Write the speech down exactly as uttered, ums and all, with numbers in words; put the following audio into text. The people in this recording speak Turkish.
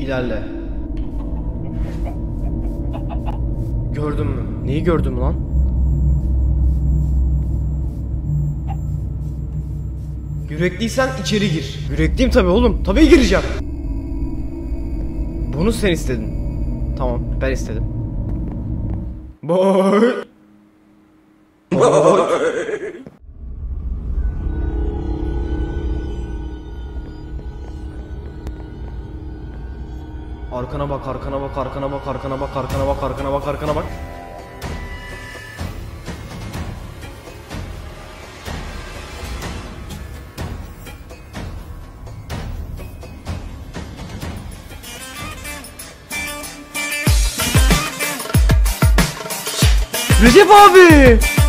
İlerle. Gördün mü? Neyi gördüm lan? Yürekliysen içeri gir. Yürekliyim tabi oğlum. Tabii gireceğim. Bunu sen istedin. Tamam, ben istedim. Boy. Boy. Arkana bak, arkana bak, arkana bak, arkana bak, arkana bak, arkana bak, arkana bak. Recep abi!